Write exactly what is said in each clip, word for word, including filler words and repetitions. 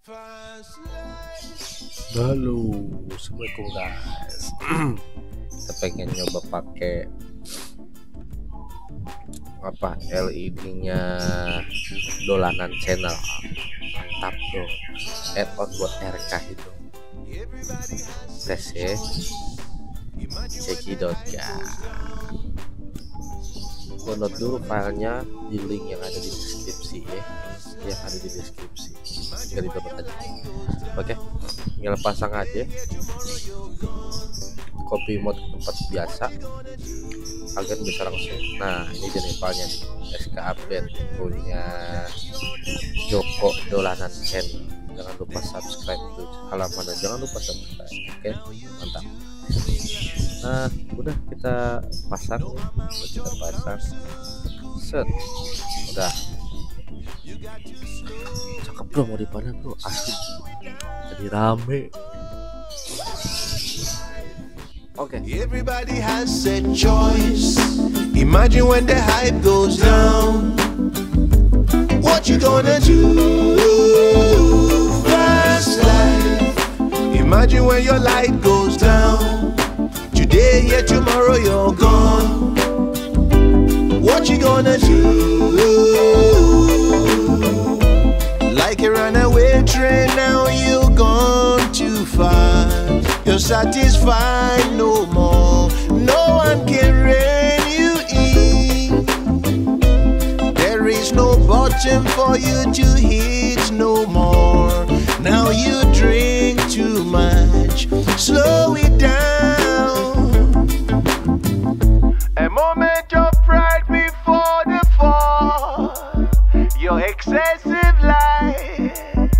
Halo, assalamualaikum guys. Kita pengen nyoba pakai apa L E D-nya dolanan channel. Mantap tuh. Add-on buat R K itu. Tes ya. Cekidot ya. Download dulu filenya di link yang ada di deskripsi ya. Yang ada di deskripsi. Tinggal di download aja. Oke, tinggal pasang aja. Copy mode ke tempat biasa agar bisa langsung. Nah, ini jenis filenya nih. S K update punya Joko Dolanan Channel. Jangan lupa subscribe tuh halaman, jangan lupa subscribe. Oke, mantap. Nah, udah kita pasang, udah kita pasang. Set, udah. Cakep bro, mau dipandang bro, asik. Jadi rame. Oke. Okay. Everybody has a choice. Imagine when the hype goes down. What you gonna do? Fast life. Imagine when your light goes down. Today, yeah, tomorrow you're gone. What you gonna do? Like a runaway train, now you're gone too far. You're satisfied no more. No one can rein you in. There is no bottom for you to hit no more. Now you drink too much. Slow it down. A moment of pride before the fall. Your excessive life.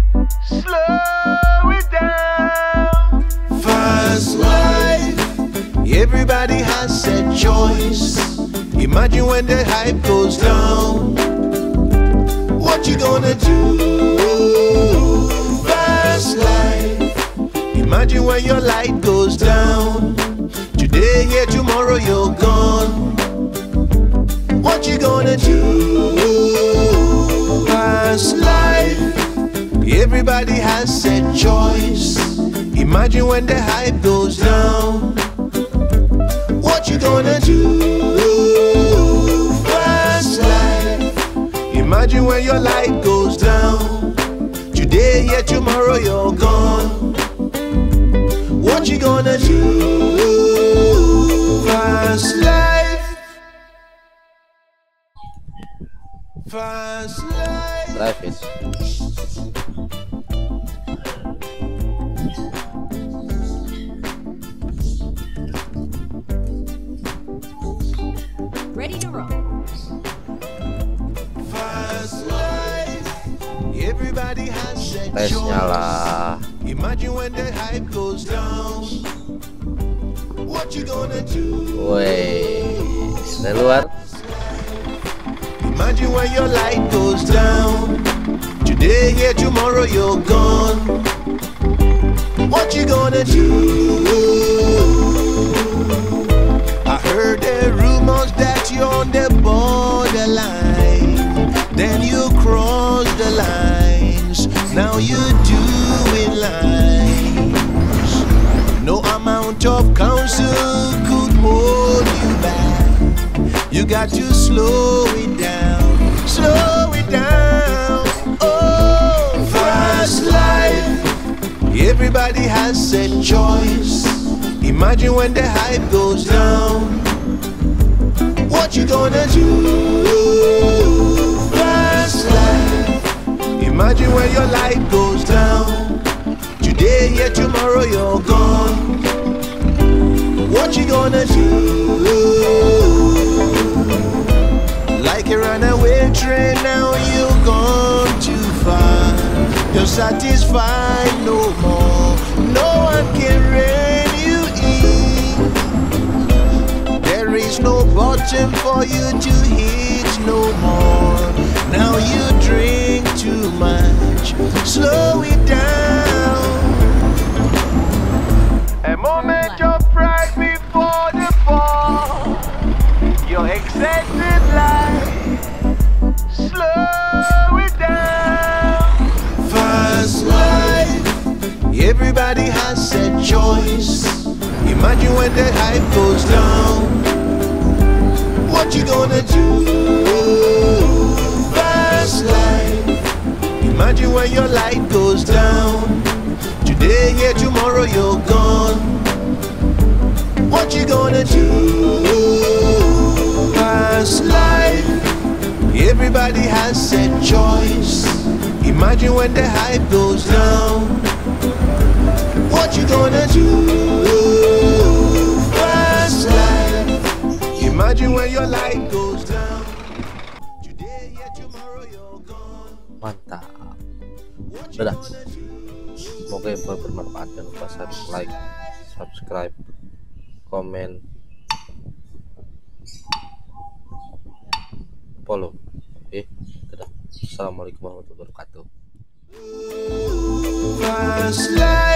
Slow it down. Fast life. Everybody has a choice. Imagine when the hype goes down. What you gonna do? Fast life. Imagine when your light goes down. Today, here, tomorrow you're gone. What you gonna do? Fast life. Everybody has a choice. Imagine when the hype goes down. What you gonna do? Fast life. Imagine when your light goes down. Today, yeah, tomorrow you're gone. What you gonna do? Fast life. Fast life. Life is. Ready to roll. Fast life. Everybody has a Tes nyala. Imagine when the hype goes down. What you gonna do? Woi, dari luar. Imagine when your light goes down. Today, here, tomorrow you're gone. What you gonna do? I heard the rumors that you're on the borderline. Then you cross the lines. Now you're doing lines. No amount of counsel could hold you back. You got to slow it down. Slow it down. Oh, fast life. Everybody has a choice. Imagine when the hype goes down. What you gonna do? Fast life. Imagine when your light goes down. Today, yeah, tomorrow you're gone. What you gonna do? Like a runaway train, now you're gone too far. You're satisfied no more. No one can rein you in. There is no bottom for you to hit no more. Now you drink too much. Slow it down. A moment of pride before the fall. Your excessive life. Slow it down. Fast life. Everybody has a choice. Imagine when the hype goes down, what you gonna do? Fast life. Imagine when your light goes down. Today here, tomorrow you're gone. What you gonna do? Fast life. Everybody has a choice. Imagine when the hype goes down, what you gonna do? Fast life. Imagine when your light goes down. Today, yeah, tomorrow you're gone. Mantap. Dadah. Semoga info bermanfaat. Jangan lupa like, subscribe, komen, follow. Oke, dadah. Assalamualaikum warahmatullahi wabarakatuh. Fast life.